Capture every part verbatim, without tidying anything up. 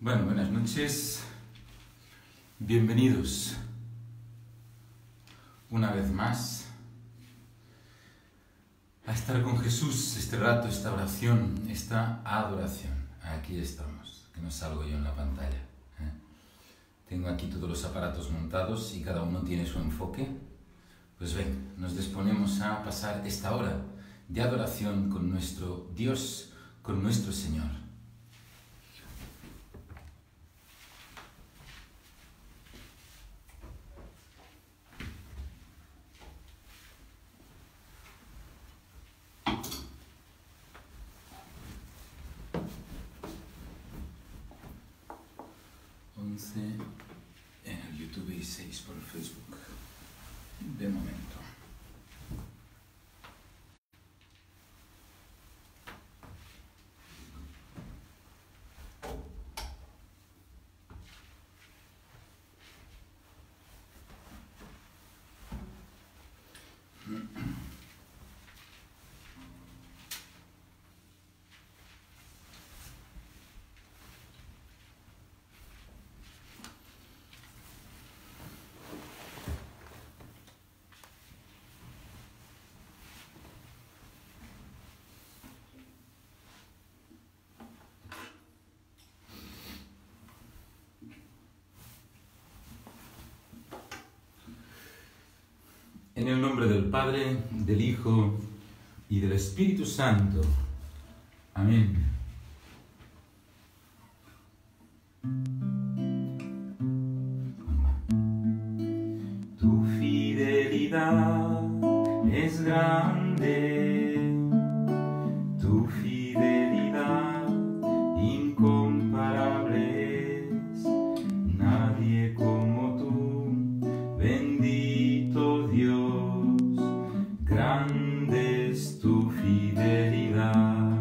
Bueno, buenas noches. Bienvenidos una vez más a estar con Jesús este rato, esta oración, esta adoración. Aquí estamos, que no salgo yo en la pantalla. ¿eh? Tengo aquí todos los aparatos montados y cada uno tiene su enfoque. Pues ven, nos disponemos a pasar esta hora de adoración con nuestro Dios, con nuestro Señor. once en el YouTube y seis por Facebook, de momento. En el nombre del Padre, del Hijo y del Espíritu Santo. Amén. Tu fidelidad es grande, tu fidelidad incomparable es, nadie como tú, bendito Dios. Grande es tu fidelidad,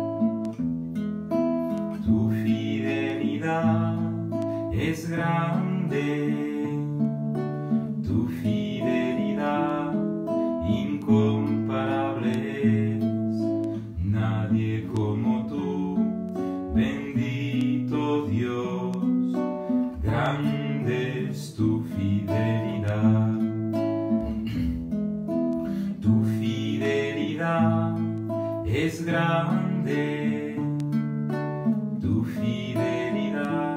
tu fidelidad es grande, tu fidelidad incomparable es, nadie como tú, bendito Dios, grande es tu fidelidad. Es grande, tu fidelidad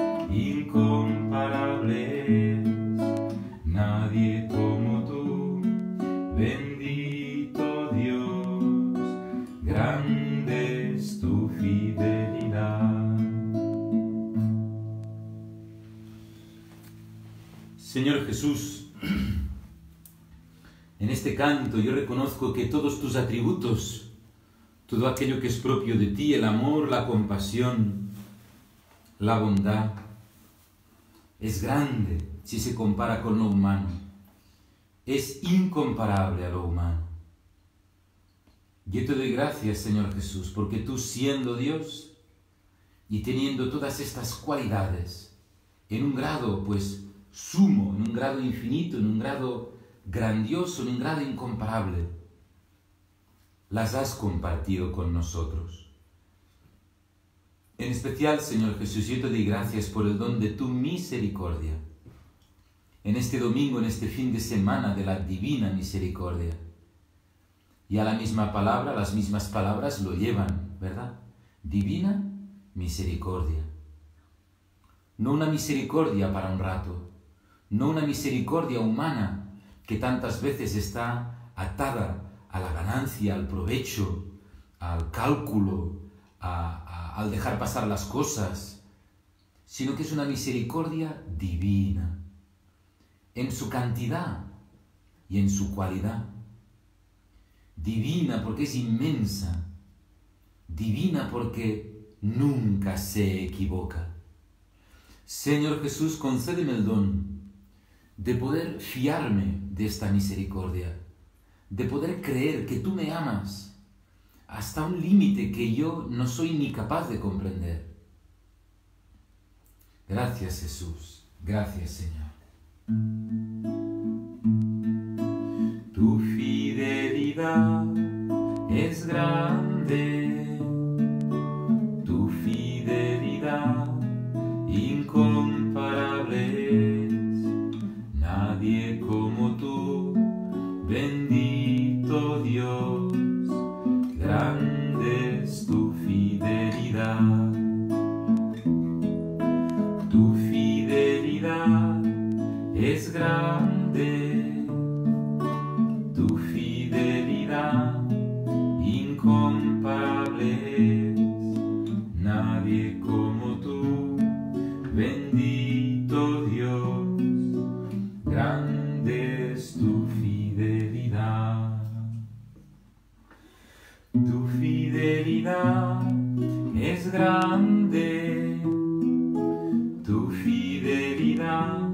incomparable es, nadie como tú, bendito Dios, grande es tu fidelidad. Señor Jesús, en este canto yo reconozco que todos tus atributos, todo aquello que es propio de ti, el amor, la compasión, la bondad, es grande si se compara con lo humano. Es incomparable a lo humano. Yo te doy gracias, Señor Jesús, porque tú siendo Dios y teniendo todas estas cualidades en un grado, pues, sumo, en un grado infinito, en un grado grandioso, en un grado incomparable, las has compartido con nosotros. En especial, Señor Jesús, yo te doy gracias por el don de tu misericordia. En este domingo, en este fin de semana de la divina misericordia. Y a la misma palabra, las mismas palabras lo llevan, ¿verdad? Divina misericordia. No una misericordia para un rato, no una misericordia humana que tantas veces está atada a la ganancia, al provecho, al cálculo, a, a, al dejar pasar las cosas, sino que es una misericordia divina, en su cantidad y en su cualidad. Divina porque es inmensa, divina porque nunca se equivoca. Señor Jesús, concédeme el don de poder fiarme de esta misericordia, de poder creer que tú me amas hasta un límite que yo no soy ni capaz de comprender. Gracias, Jesús. Gracias, Señor. Tu fidelidad es grande, tu fidelidad Tu fidelidad es grande, tu fidelidad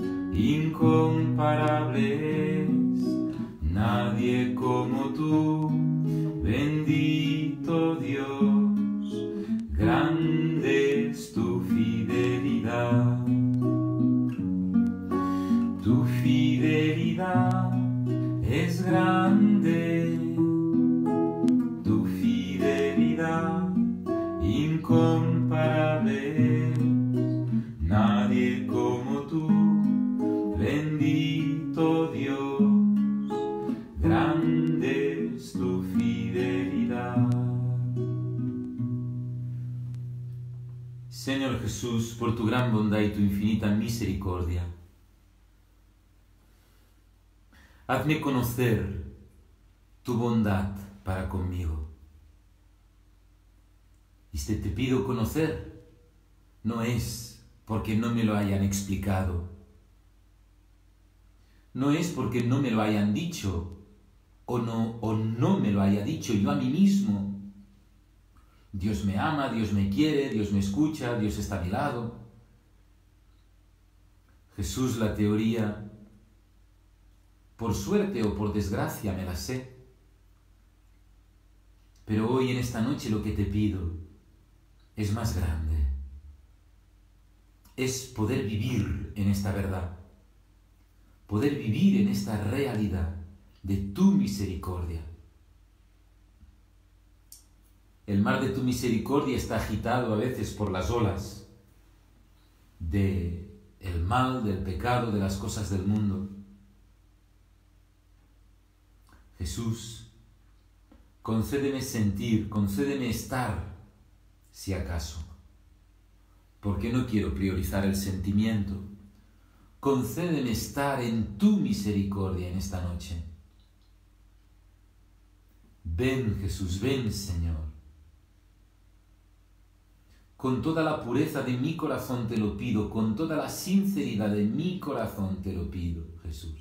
incomparable es, nadie como tú, bendito Dios, grande es tu fidelidad. Tu fidelidad es grande, tu fidelidad incomparable es, nadie como tú, bendito Dios, grande es tu fidelidad. Señor Jesús, por tu gran bondad y tu infinita misericordia, hazme conocer tu bondad para conmigo. Y si te pido conocer, no es porque no me lo hayan explicado, no es porque no me lo hayan dicho o no, o no me lo haya dicho yo a mí mismo. Dios me ama, Dios me quiere, Dios me escucha, Dios está a mi lado. Jesús, la teoría, por suerte o por desgracia me la sé. Pero hoy en esta noche lo que te pido es más grande. Es poder vivir en esta verdad. Poder vivir en esta realidad de tu misericordia. El mar de tu misericordia está agitado a veces por las olas del mal, del pecado, de las cosas del mundo. Jesús, concédeme sentir, concédeme estar, si acaso, porque no quiero priorizar el sentimiento. Concédeme estar en tu misericordia en esta noche. Ven, Jesús, ven, Señor. Con toda la pureza de mi corazón te lo pido, con toda la sinceridad de mi corazón te lo pido, Jesús.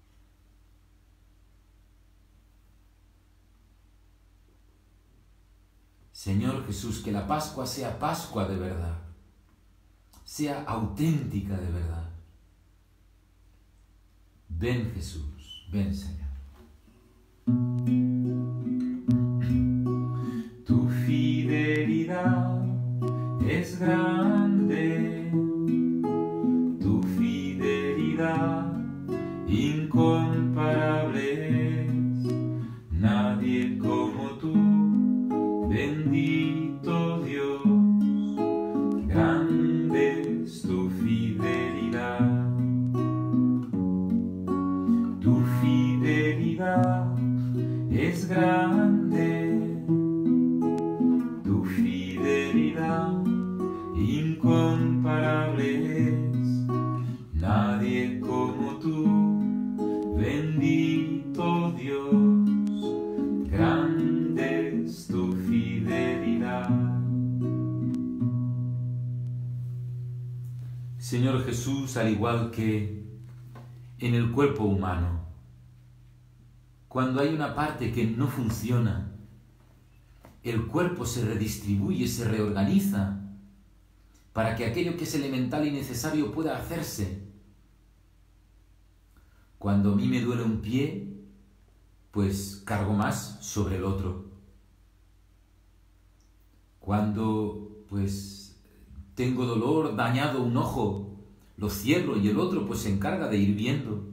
Señor Jesús, que la Pascua sea Pascua de verdad, sea auténtica de verdad. Ven, Jesús, ven, Señor. Tu fidelidad es grande, tu fidelidad incomparable es, nadie como tú, bendito Dios, grande es tu fidelidad. Tu fidelidad es grande, tu fidelidad incomparable es, nadie como tú, bendito Dios, grande es tu fidelidad. Señor Jesús, al igual que en el cuerpo humano, cuando hay una parte que no funciona, el cuerpo se redistribuye, se reorganiza para que aquello que es elemental y necesario pueda hacerse. Cuando a mí me duele un pie, pues cargo más sobre el otro. Cuando pues tengo dolor, dañado un ojo, lo cierro y el otro pues se encarga de ir viendo.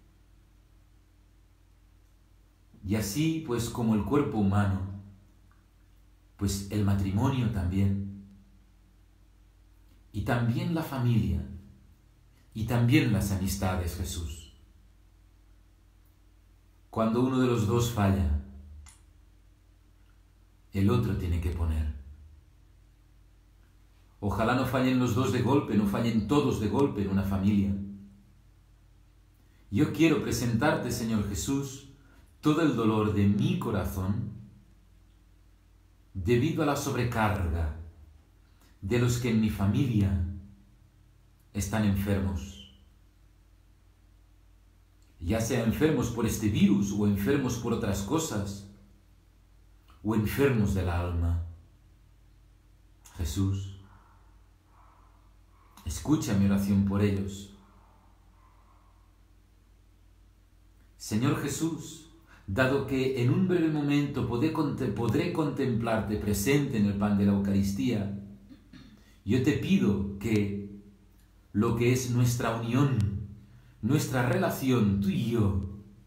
Y así pues como el cuerpo humano, pues el matrimonio también. Y también la familia. Y también las amistades, Jesús. Cuando uno de los dos falla, el otro tiene que poner. Ojalá no fallen los dos de golpe, no fallen todos de golpe en una familia. Yo quiero presentarte, Señor Jesús, todo el dolor de mi corazón debido a la sobrecarga de los que en mi familia están enfermos. Ya sea enfermos por este virus o enfermos por otras cosas, o enfermos del alma. Jesús, escucha mi oración por ellos. Señor Jesús, dado que en un breve momento podré, podré contemplarte presente en el pan de la Eucaristía, yo te pido que lo que es nuestra unión, nuestra relación, tú y yo,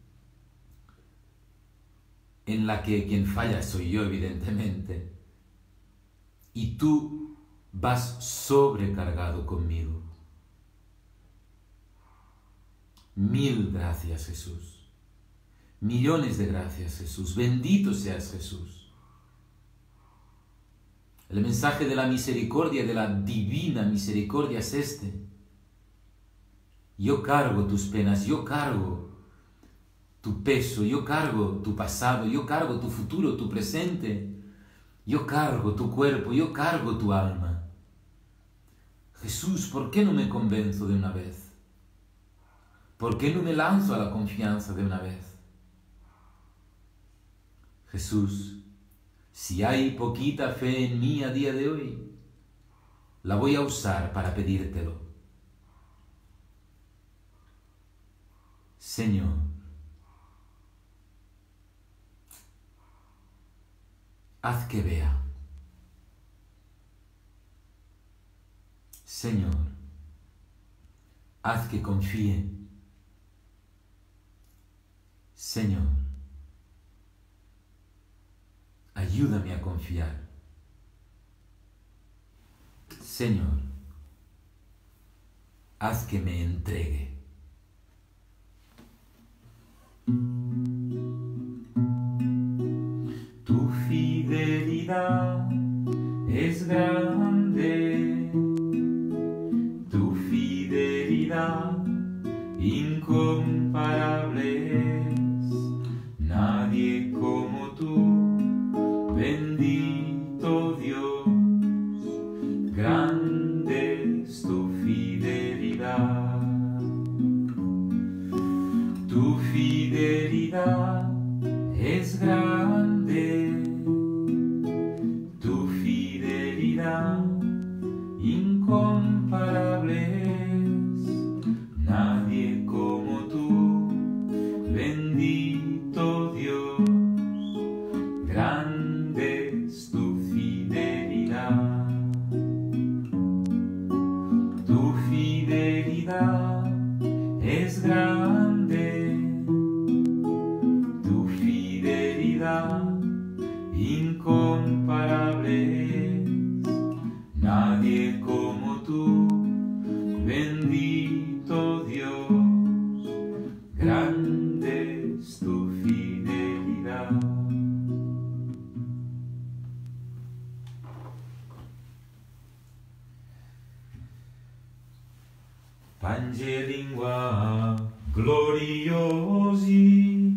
en la que quien falla soy yo, evidentemente, y tú vas sobrecargado conmigo. Mil gracias, Jesús. Millones de gracias, Jesús. Bendito seas, Jesús. El mensaje de la misericordia, de la divina misericordia es este. Yo cargo tus penas, yo cargo tu peso, yo cargo tu pasado, yo cargo tu futuro, tu presente, yo cargo tu cuerpo, yo cargo tu alma. Jesús, ¿por qué no me convenzo de una vez? ¿Por qué no me lanzo a la confianza de una vez? Jesús, si hay poquita fe en mí a día de hoy, la voy a usar para pedírtelo. Señor, haz que vea. Señor, haz que confíe. Señor, ayúdame a confiar. Señor, haz que me entregue. Tu fidelidad es grande, tu fidelidad incomparable es, nadie como tú, bendito Dios, grande es tu fidelidad. Tu fidelidad es grande, tu fidelidad incomparable es, nadie como tú, bendito Dios, grande es tu fidelidad. Tu fidelidad es grande, tu fidelidad incomparable es, nadie como tú, bendito Dios, grande es tu fidelidad. Pange lingua gloriosi,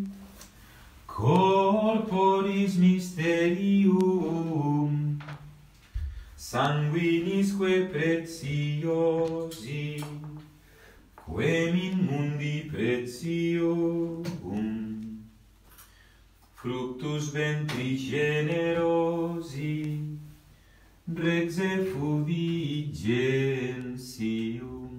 corporis mysterium, sanguinisque preciosi, quem in mundi pretium, fructus ventris generosi, rex effudigensium,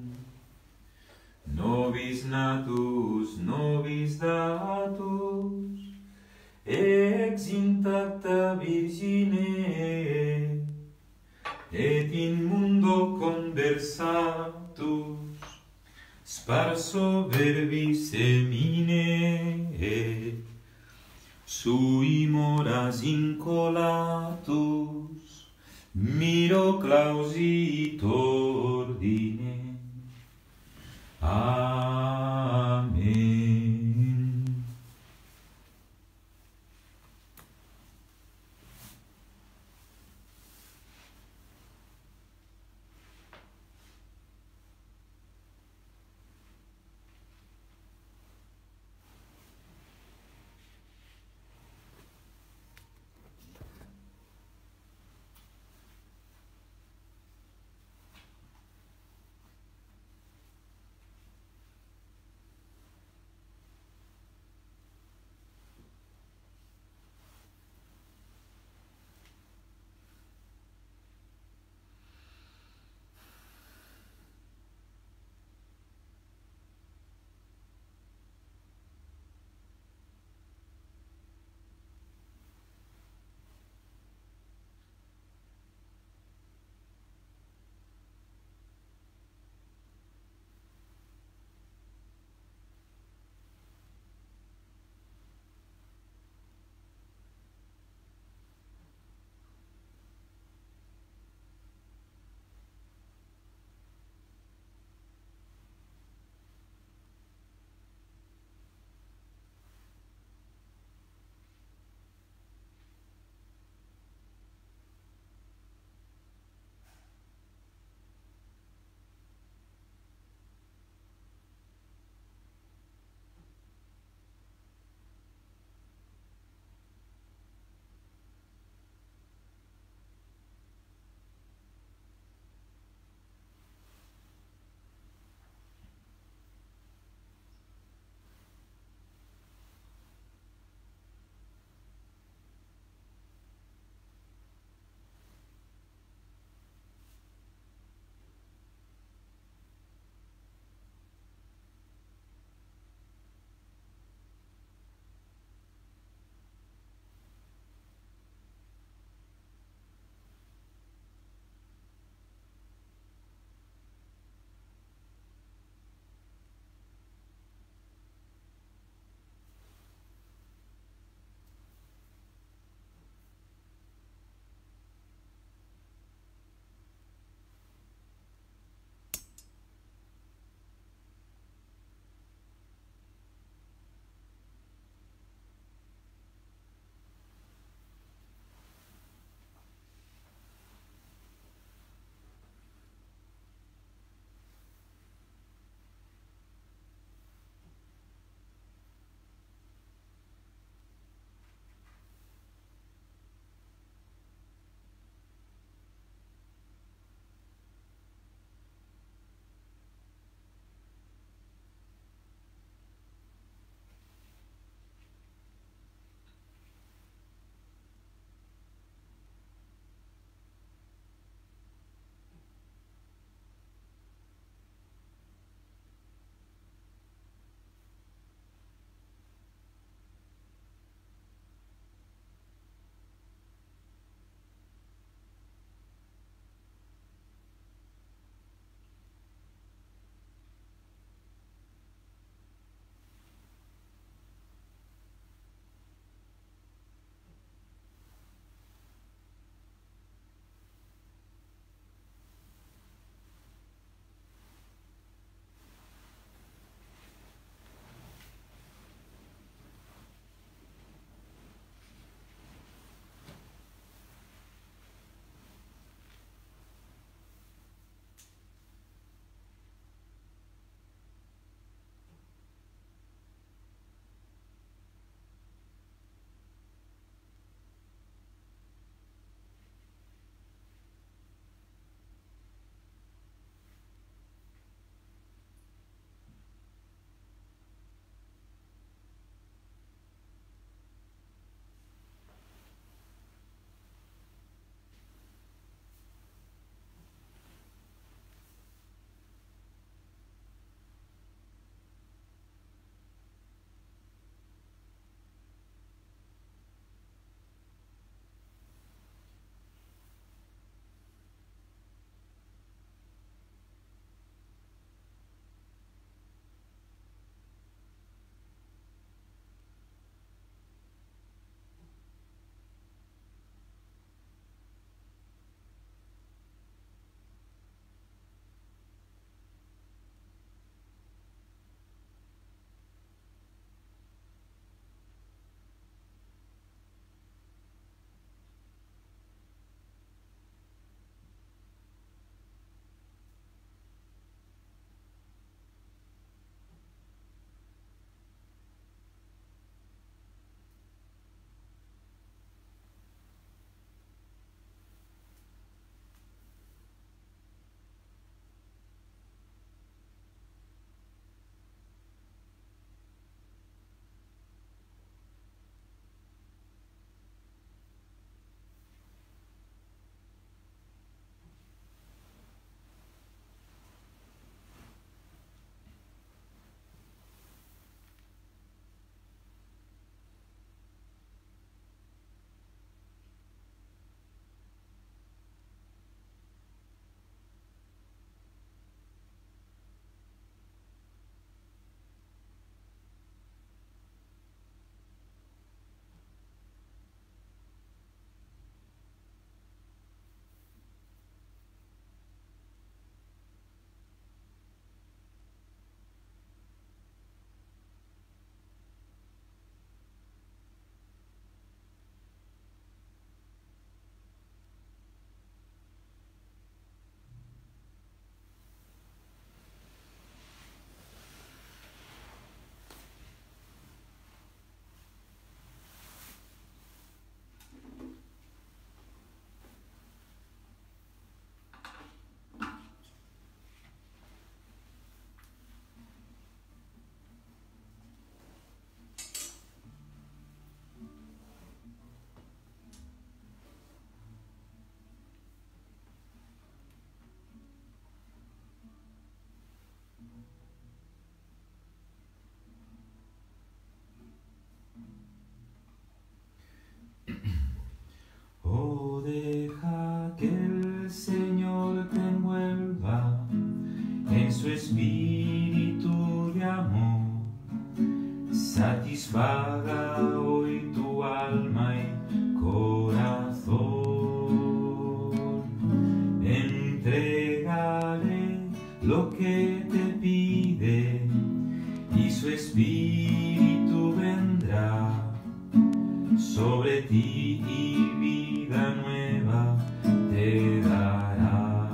nobis natus, nobis datus, ex intacta Virgine, et in mundo conversatus, sparso verbis semine, sui moras incolatus, miro clausit ordine. Amén. corazón, entregale lo que te pide y su espíritu vendrá sobre ti y vida nueva te dará.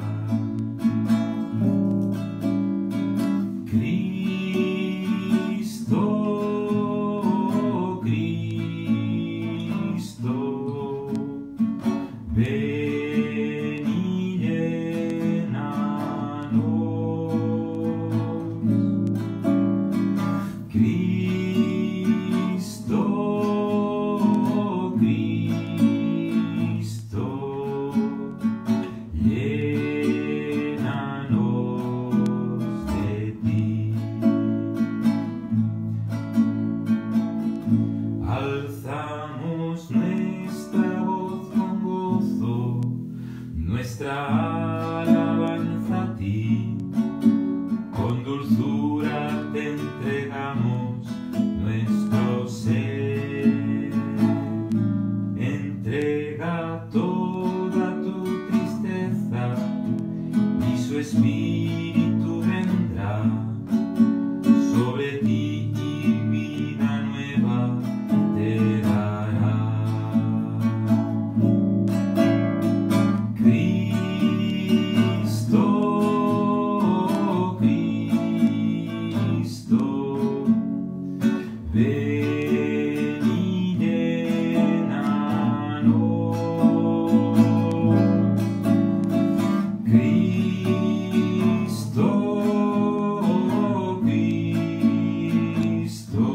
Cristo, Cristo, ven y llénanos. Cristo, Cristo, llénanos de ti. Alzamos nuestra voz con gozo, nuestra alabanza a ti, con dulzura te entregamos nuestro ser. Entrega toda tu tristeza y su espíritu vendrá sobre ti y vida nueva te dará. Cristo, Cristo, ven y llénanos. Cristo, Cristo,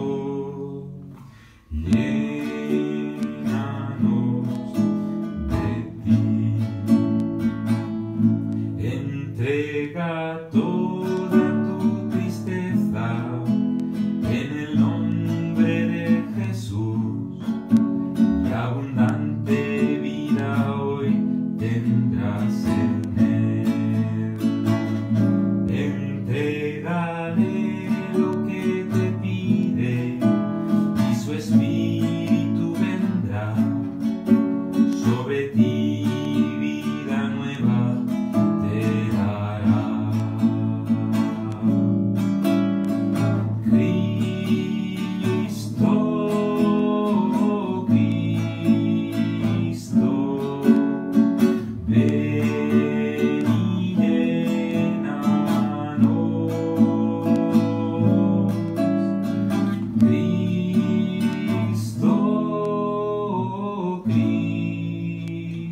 llénanos de ti. Entrega toda tu tristeza en el nombre de Jesús y abundante vida hoy tendrás en él. Entrégale lo que te pide y su espíritu vendrá sobre ti vida nueva te dará. Cristo, Cristo, ven y llénanos. Cristo, Cristo.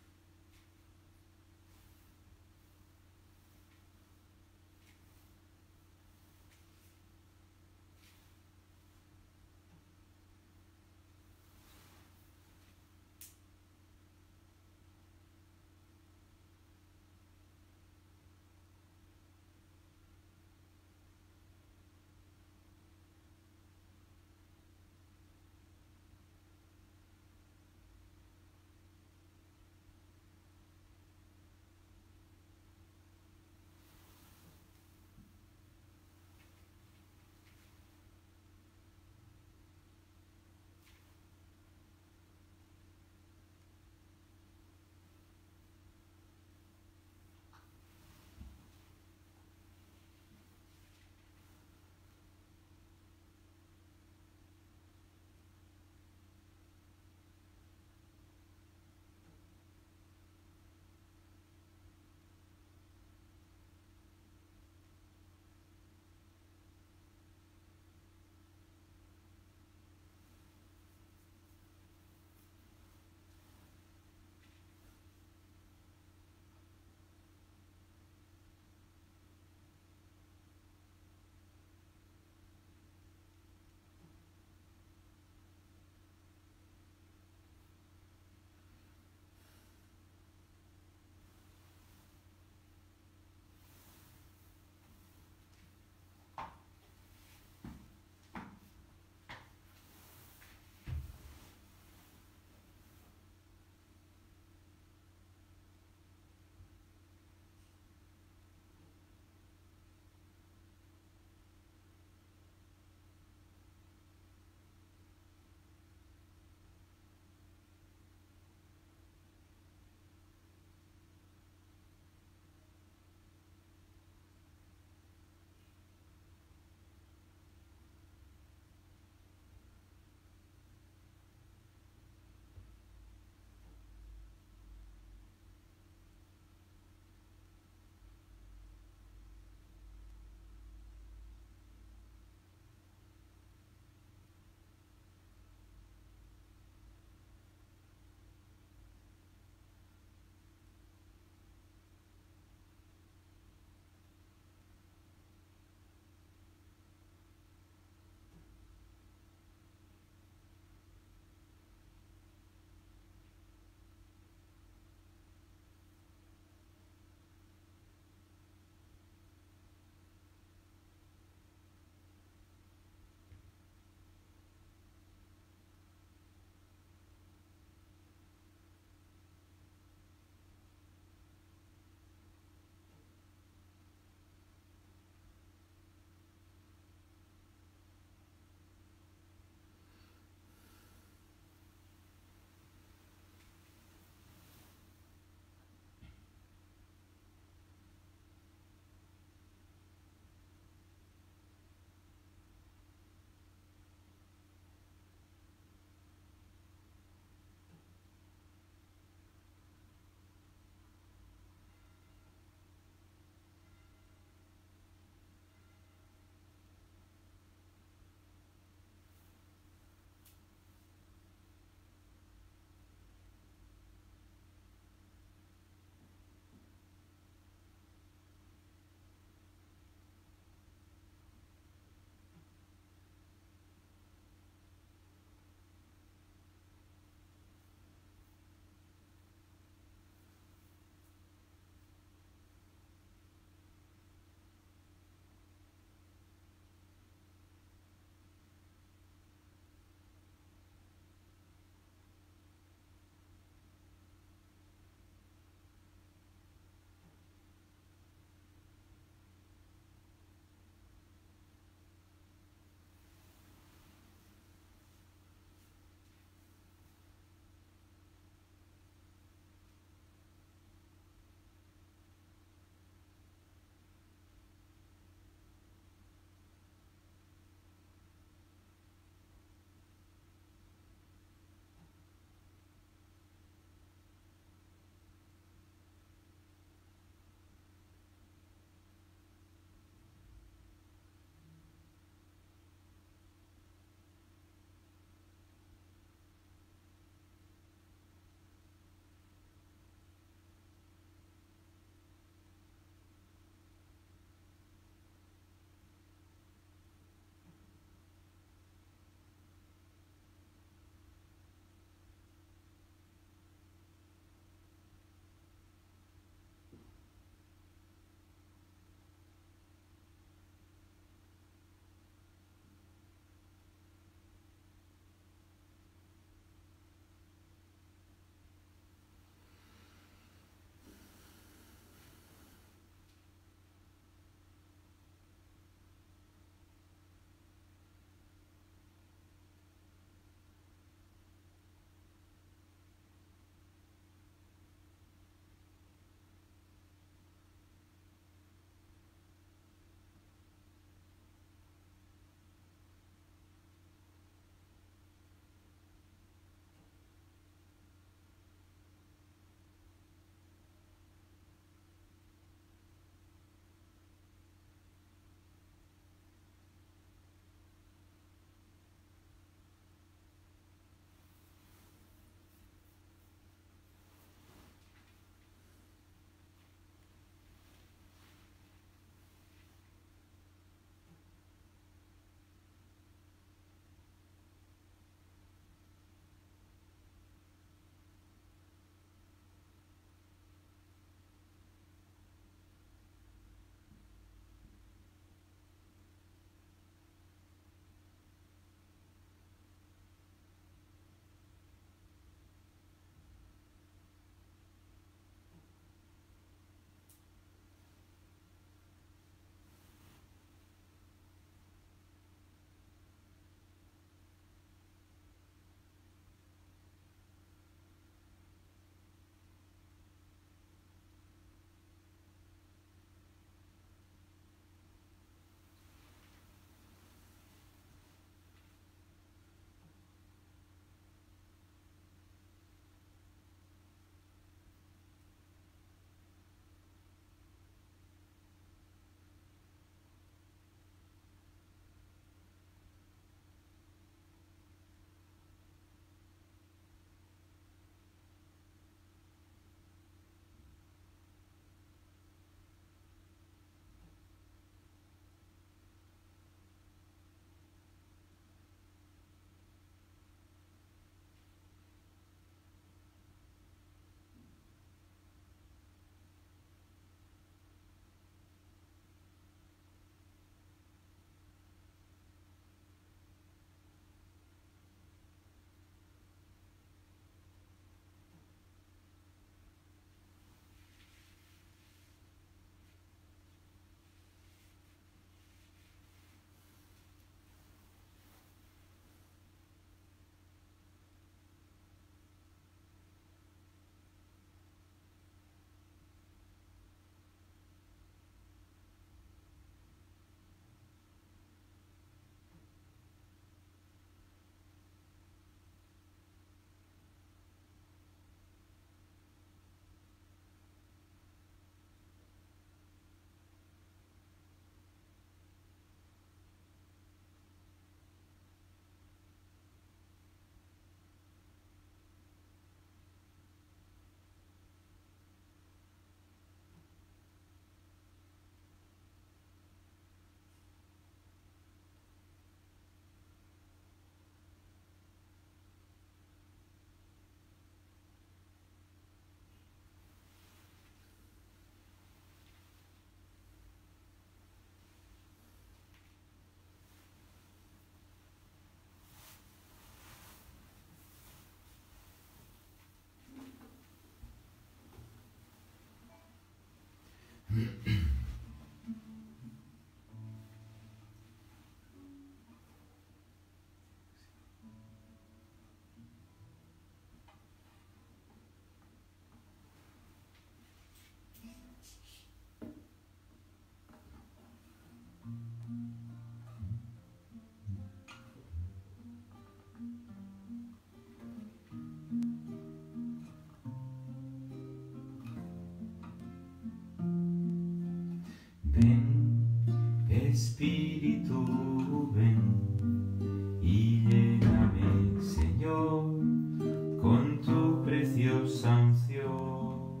Espíritu, ven y lléname, Señor, con tu preciosa unción.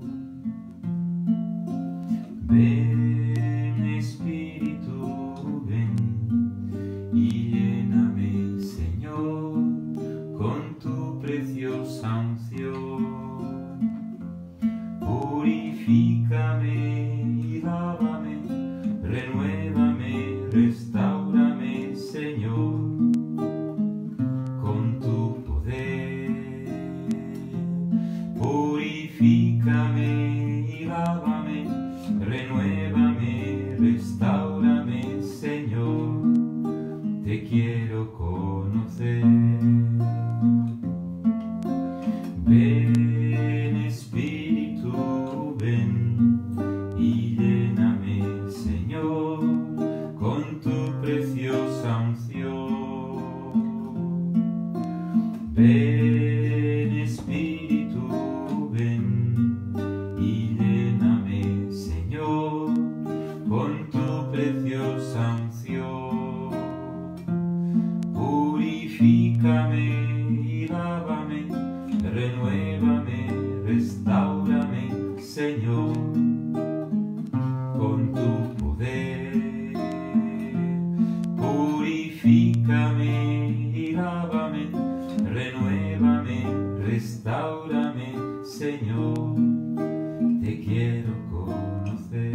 Ven, Espíritu, ven y lléname, Señor, con tu preciosa unción. Purifícame y lávame, renuévame, restáurame, Señor, con tu poder. Purifícame y lávame, renuévame, restáurame, Señor, te quiero conocer. Ven, Espíritu, ven y lléname, Señor, con tu preciosa unción. Ven, Espíritu, ven y lléname, Señor, con tu preciosa unción. Purifícame y lávame, renuévame, restáurame, Señor, con tu poder. Purifícame y lávame, renuévame, restáurame, Señor, te quiero conocer.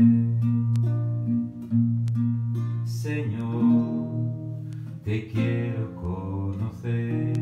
Señor, te quiero conocer.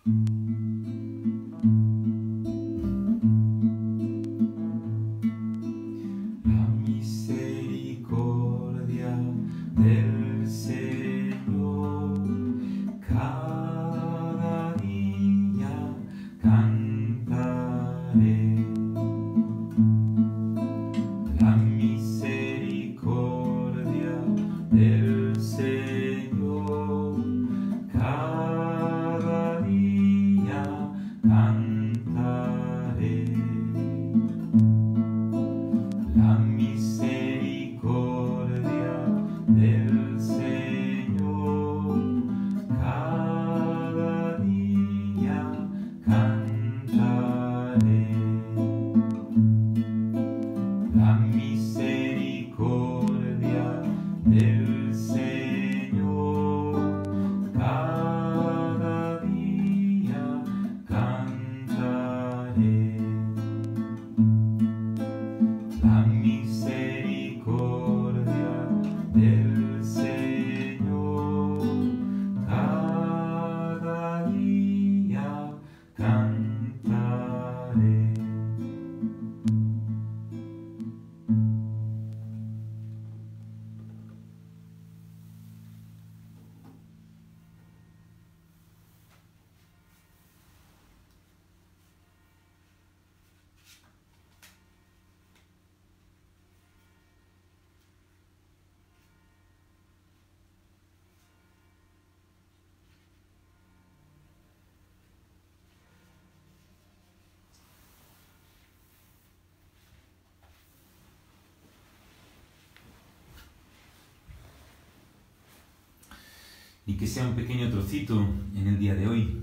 Y que sea un pequeño trocito en el día de hoy.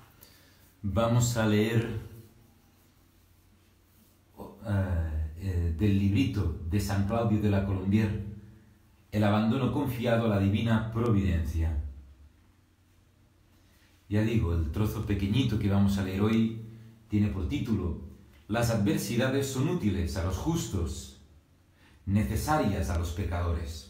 Vamos a leer uh, eh, del librito de San Claudio de la Colombière, El abandono confiado a la divina providencia. Ya digo, el trozo pequeñito que vamos a leer hoy tiene por título: Las adversidades son útiles a los justos, necesarias a los pecadores.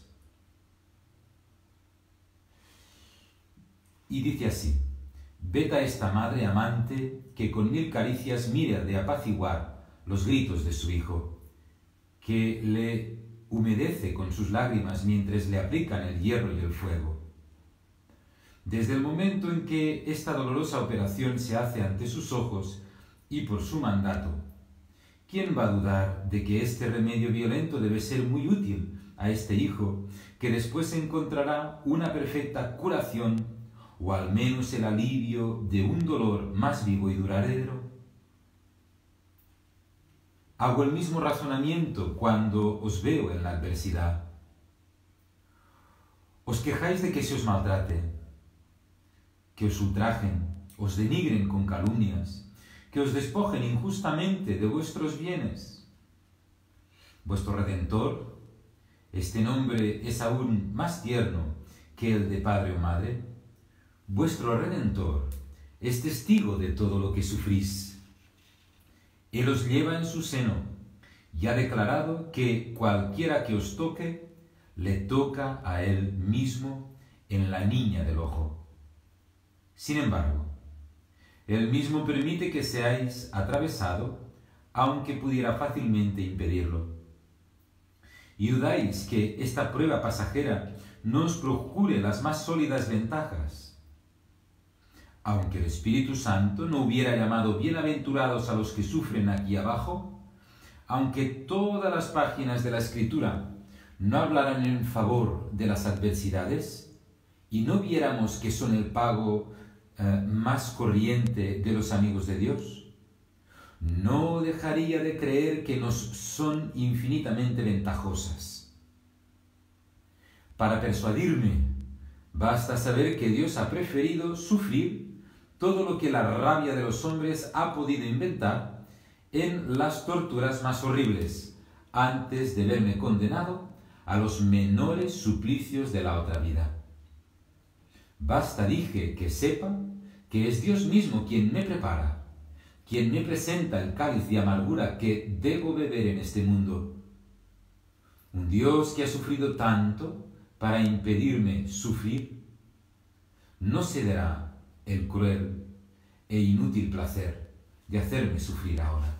Y dice así: vete a esta madre amante que con mil caricias mira de apaciguar los gritos de su hijo, que le humedece con sus lágrimas mientras le aplican el hierro y el fuego. Desde el momento en que esta dolorosa operación se hace ante sus ojos y por su mandato, ¿quién va a dudar de que este remedio violento debe ser muy útil a este hijo, que después encontrará una perfecta curación o al menos el alivio de un dolor más vivo y duradero? Hago el mismo razonamiento cuando os veo en la adversidad. Os quejáis de que se os maltrate, que os ultrajen, os denigren con calumnias, que os despojen injustamente de vuestros bienes. Vuestro Redentor, este nombre es aún más tierno que el de padre o madre. Vuestro Redentor es testigo de todo lo que sufrís. Él os lleva en su seno y ha declarado que cualquiera que os toque, le toca a él mismo en la niña del ojo. Sin embargo, él mismo permite que seáis atravesado, aunque pudiera fácilmente impedirlo. Y dudáis que esta prueba pasajera no os procure las más sólidas ventajas. Aunque el Espíritu Santo no hubiera llamado bienaventurados a los que sufren aquí abajo, aunque todas las páginas de la Escritura no hablaran en favor de las adversidades, y no viéramos que son el pago eh, más corriente de los amigos de Dios, no dejaría de creer que nos son infinitamente ventajosas. Para persuadirme, basta saber que Dios ha preferido sufrir todo lo que la rabia de los hombres ha podido inventar en las torturas más horribles, antes de verme condenado a los menores suplicios de la otra vida. Basta, dije, que sepa que es Dios mismo quien me prepara, quien me presenta el cáliz de amargura que debo beber en este mundo. Un Dios que ha sufrido tanto para impedirme sufrir, no cederá el cruel, e inútil placer de hacerme sufrir ahora.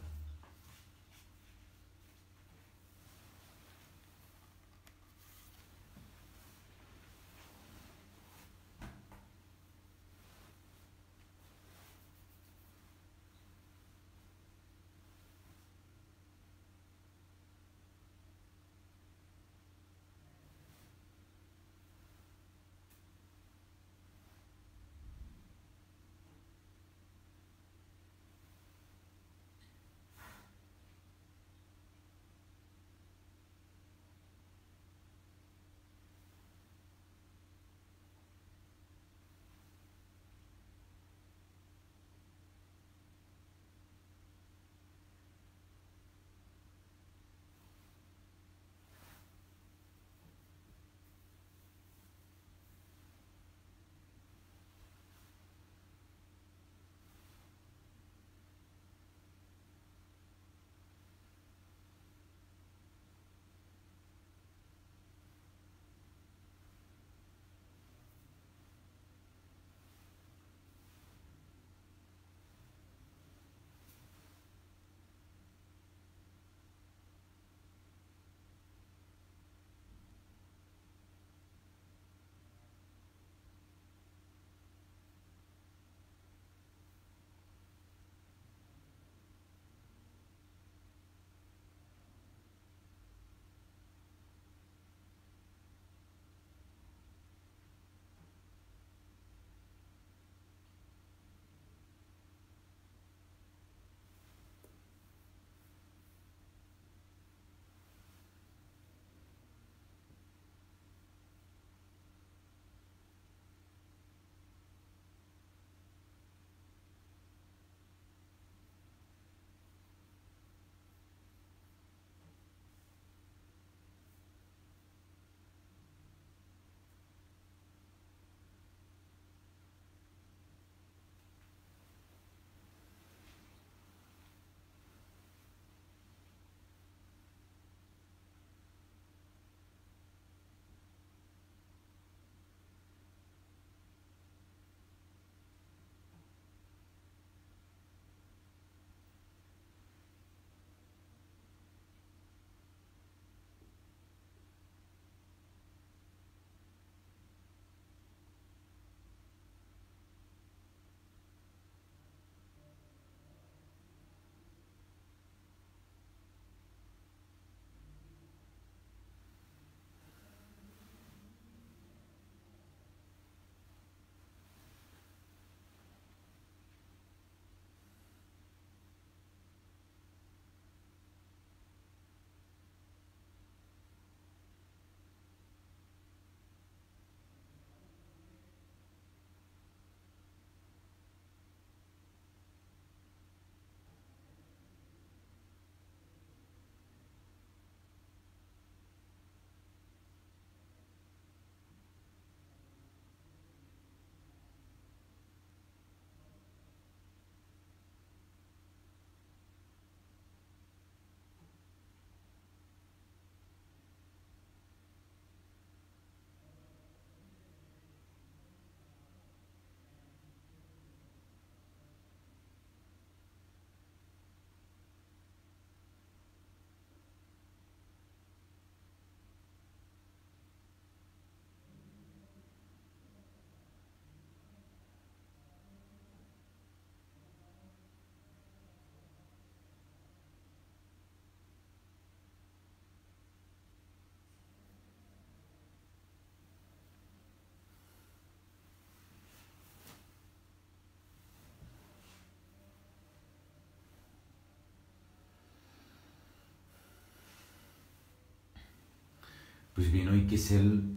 Pues bien, hoy que es el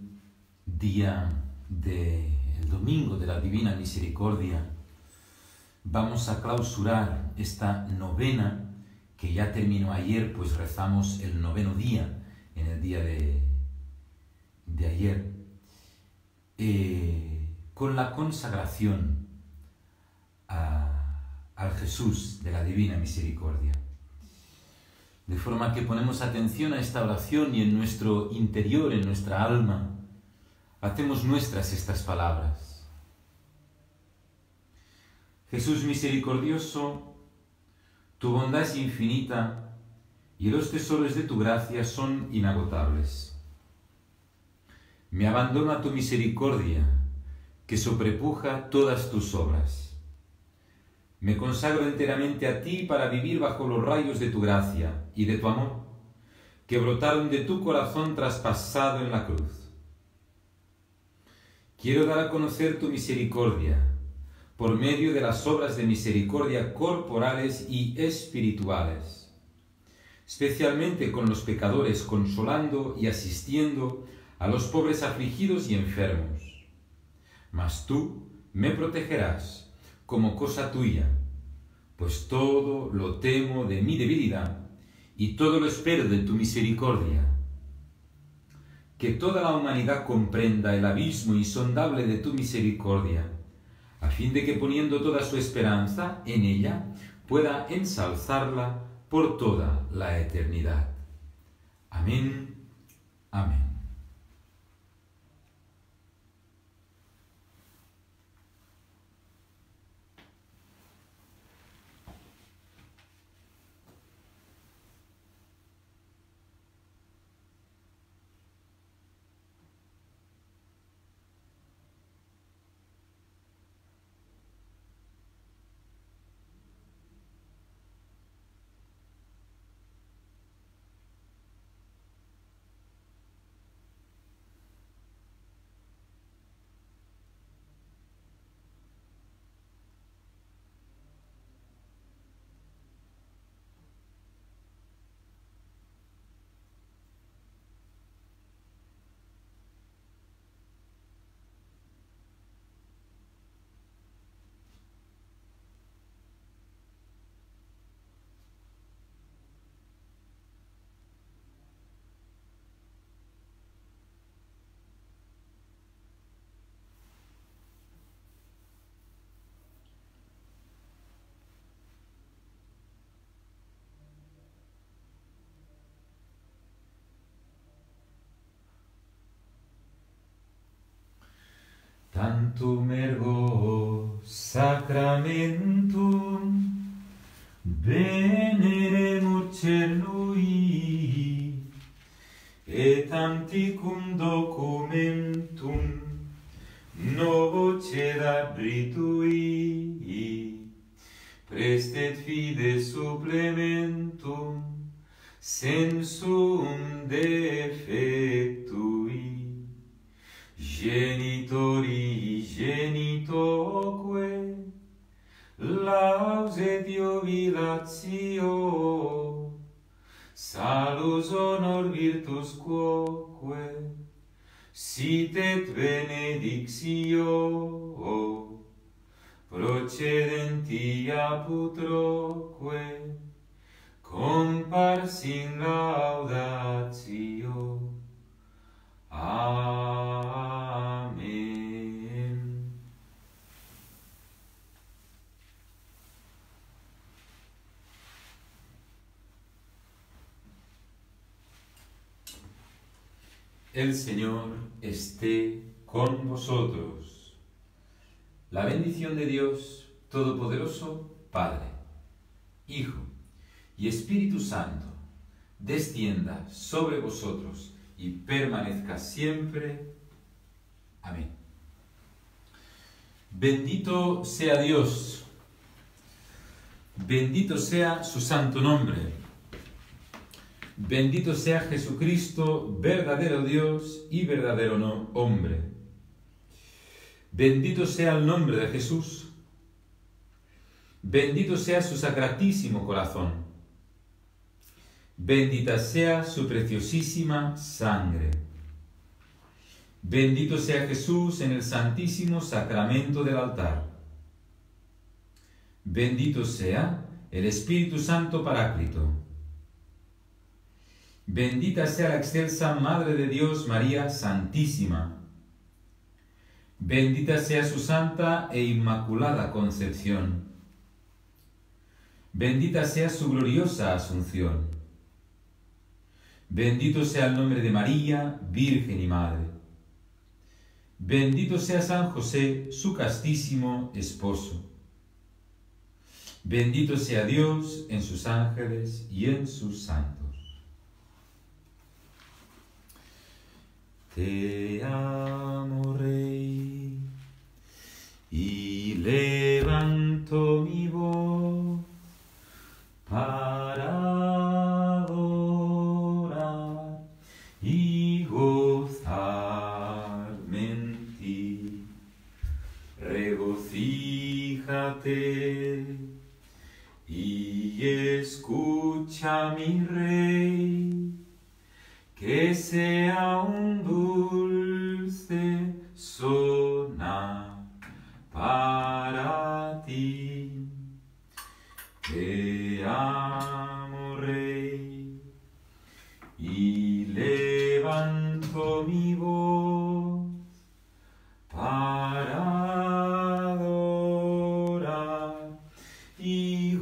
día del domingo de la Divina Misericordia, vamos a clausurar esta novena que ya terminó ayer, pues rezamos el noveno día, en el día de, de ayer, eh, con la consagración a, al Jesús de la Divina Misericordia. De forma que ponemos atención a esta oración y en nuestro interior, en nuestra alma, hacemos nuestras estas palabras. Jesús misericordioso, tu bondad es infinita y los tesoros de tu gracia son inagotables. Me abandono a tu misericordia, que sobrepuja todas tus obras. Me consagro enteramente a ti para vivir bajo los rayos de tu gracia y de tu amor, que brotaron de tu corazón traspasado en la cruz. Quiero dar a conocer tu misericordia por medio de las obras de misericordia corporales y espirituales, especialmente con los pecadores, consolando y asistiendo a los pobres afligidos y enfermos. Mas tú me protegerás como cosa tuya, pues todo lo temo de mi debilidad y todo lo espero de tu misericordia. Que toda la humanidad comprenda el abismo insondable de tu misericordia, a fin de que poniendo toda su esperanza en ella, pueda ensalzarla por toda la eternidad. Amén. Amén. Tantum ergo sacramentum veneremur celui, et antiquum documentum novo cedat britui, prestet fide supplementum sensum defectui. Genitori genitoque, lause diovilatio, salus honor virtus quoque, sit et benedictio, procedenti apud troque, compars in laudatio. Amén. El Señor esté con vosotros. La bendición de Dios Todopoderoso, Padre, Hijo y Espíritu Santo, descienda sobre vosotros y permanezca siempre. Amén. Bendito sea Dios, bendito sea su santo nombre, bendito sea Jesucristo, verdadero Dios y verdadero no hombre. Bendito sea el nombre de Jesús, bendito sea su sacratísimo corazón. Bendita sea su preciosísima sangre. Bendito sea Jesús en el santísimo sacramento del altar. Bendito sea el Espíritu Santo Paráclito. Bendita sea la excelsa Madre de Dios, María Santísima. Bendita sea su santa e inmaculada concepción. Bendita sea su gloriosa asunción. Bendito sea el nombre de María, Virgen y Madre. Bendito sea San José, su castísimo esposo. Bendito sea Dios en sus ángeles y en sus santos. Te amo, Rey, y levanto mi voz para adorar y gozarme en ti. Regocíjate y escucha, mi Rey, que sea un dulce sonar para ti. Te amo, Rey, y levanto mi voz para adorar y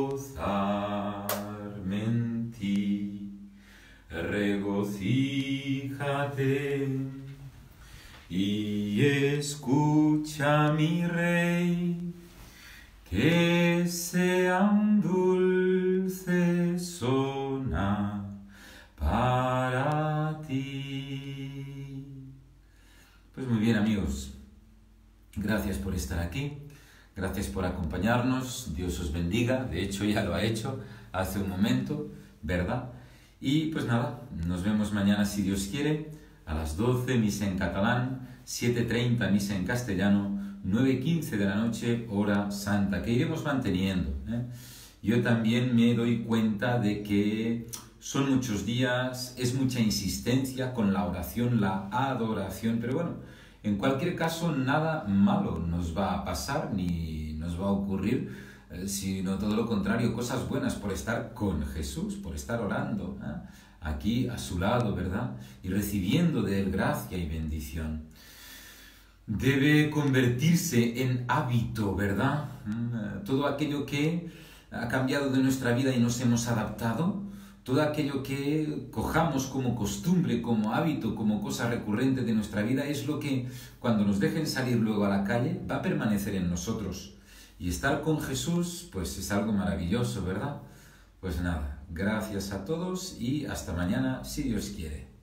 gozarme en ti. Regocíjate y escucha, mi Rey, que sea un dulce sonar para ti. Pues muy bien, amigos, gracias por estar aquí, gracias por acompañarnos, Dios os bendiga, de hecho ya lo ha hecho hace un momento, ¿verdad? Y pues nada, nos vemos mañana si Dios quiere, a las doce misa en catalán, siete treinta misa en castellano, nueve quince de la noche, hora santa, que iremos manteniendo, ¿eh? Yo también me doy cuenta de que son muchos días, es mucha insistencia con la oración, la adoración, pero bueno, en cualquier caso nada malo nos va a pasar ni nos va a ocurrir, eh, sino todo lo contrario, cosas buenas por estar con Jesús, por estar orando, ¿eh? Aquí a su lado, ¿verdad? Y recibiendo de Él gracia y bendición. Debe convertirse en hábito, ¿verdad? Todo aquello que ha cambiado de nuestra vida y nos hemos adaptado, todo aquello que cojamos como costumbre, como hábito, como cosa recurrente de nuestra vida, es lo que cuando nos dejen salir luego a la calle va a permanecer en nosotros. Y estar con Jesús, pues es algo maravilloso, ¿verdad? Pues nada, gracias a todos y hasta mañana, si Dios quiere.